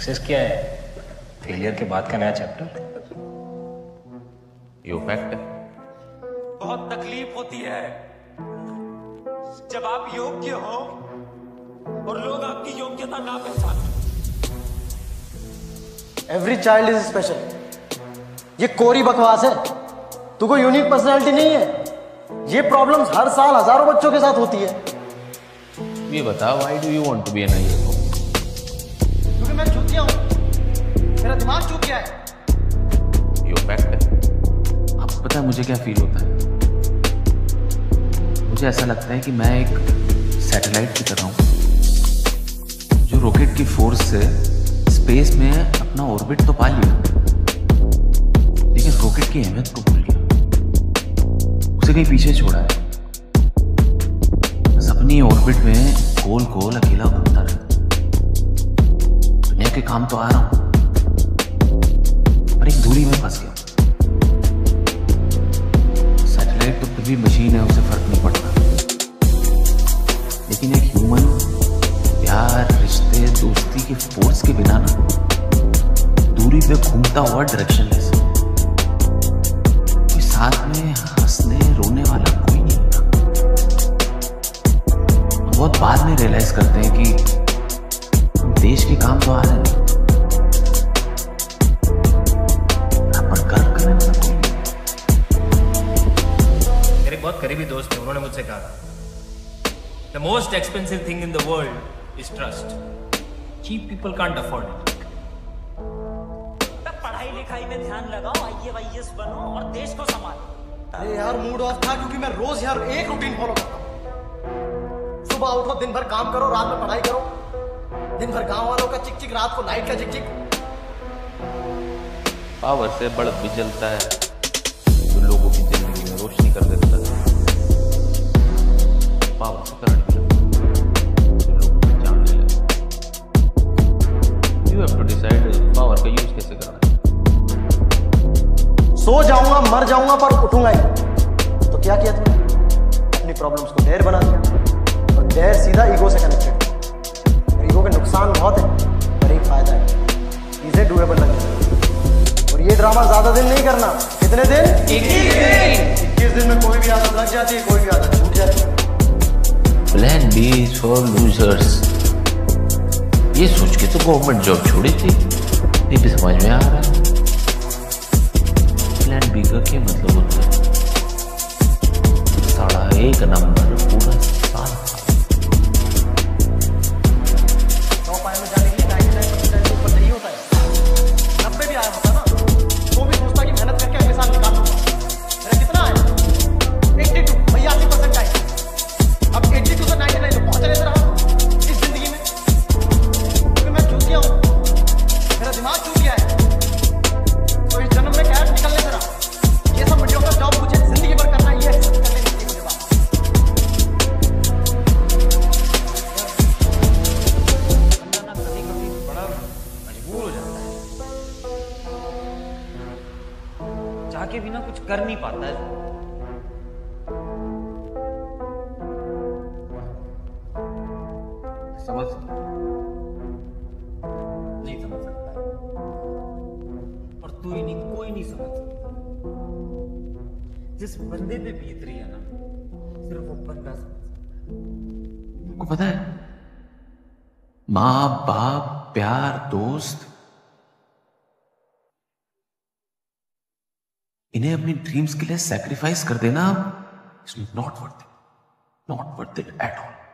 Success क्या है? Failure के बाद का नया चैप्टर। ये फैक्ट है। बहुत तकलीफ होती है जब आप योग्य हो और लोग आपकी योग्यता ना पहचाने। Every child is special. ये कोरी बकवास है। तू कोई यूनिक पर्सनैलिटी नहीं है। ये प्रॉब्लम्स हर साल हजारों बच्चों के साथ होती है। ये बता, why do you want to be an hero? क्योंकि मैं चूतिया हूं। मेरा दिमाग चूतिया है। ये फैक्ट है। आपको पता है मुझे क्या फील होता है? मुझे ऐसा लगता है कि मैं एक सैटेलाइट की तरह हूं जो रॉकेट की फोर्स से स्पेस में अपना ऑर्बिट तो पा लिया, लेकिन रॉकेट की अहमियत को भूल गया, उसे कहीं पीछे छोड़ा है। बस अपनी ऑर्बिट में गोल गोल अकेला घूमता रहता। दुनिया के काम तो आ रहा हूं, पर एक दूरी में फंस गया। सैटेलाइट तो फिर भी मशीन है, उसे फर्क नहीं पड़ता, लेकिन एक ह्यूमन प्यार, रिश्ते, दोस्ती की फोर्स के बिना ना दूरी पे घूमता हुआ डायरेक्शनलेस, कोई साथ में हंसने रोने वाला कोई नहीं होता। बहुत बाद में रियलाइज करते हैं कि हम देश के काम तो आ रहे हैं, पर गर्व करने वाला कोई नहीं। मेरे बहुत करीबी दोस्त थे, उन्होंने मुझसे कहा The most expensive thing in the world is trust. Cheap people can't afford it. पढ़ाई लिखाई में ध्यान लगाओ, IAS बनो और देश को संभालो। अरे यार मूड ऑफ था क्योंकि मैं रोज यार एक रूटीन फॉलो करता हूँ। सुबह उठो, दिन भर काम करो, रात में पढ़ाई करो। दिन भर गांव वालों का चिक चिक, रात को लाइट का चिक चिक। पावर से बल्ब भी जलता है जो लोगों की जिंदगी में रोशनी कर देता है। पावर से करंट भी लगता है जो लोगों की जान ले लेता है। You have to decide power का यूज कैसे करना है। सो जाऊंगा, मर जाऊंगा, पर उठूंगा ही। तो क्या किया तुमने? अपनी प्रॉब्लम्स को डेयर बना दिया, और डेयर सीधा ईगो से कनेक्टेड है। और ईगो के नुकसान बहुत है, पर एक फायदा है, चीजें डूएबल लगती। और ये ड्रामा ज्यादा दिन नहीं करना। कितने दिन? 21 दिन। 21 दिन में कोई भी आदत लग जाती है, कोई भी आदत छूट जाती है। Plan B is for losers. ये सोच के तो गवर्नमेंट जॉब छोड़ी थी, ये भी समझ में आ रहा है। प्लान बी का क्या मतलब होता है? 1.5 नंबर पूरा साल। 100 पाए में जाने के लिए 99% ऊपर नहीं होता है। 90 भी आया होता ना तो भी सोचता कि मेहनत करके अगले साल निकाल लूंगा। मेरा कितना है? 82, 82% आए। अब 82 से 99 तो पहुंच रहे रहा इस जिंदगी में। क्योंकि मैं चूतिया हूं, मेरा दिमाग चूत गया है। तो इस जन्म में कैश निकलने से रहा। ये सब वीडियो का जॉब मुझे जिंदगी भर करना, ये एक्सेप्ट करने नहीं मुझे बात। बंदा ना कभी कभी बड़ा मजबूर हो जाता है, चाह के भी ना कुछ कर नहीं पाता है। समझ नहीं समझ सकता है, और तू ही नहीं, कोई नहीं समझ सकता। जिस बंदे पे बीत रही है ना, सिर्फ वो बंदा समझ सकता है। आपको पता है, माँ बाप, प्यार, दोस्त, इन्हें अपनी ड्रीम्स के लिए सैक्रिफाइस कर देना it's not worth it, not worth it at all.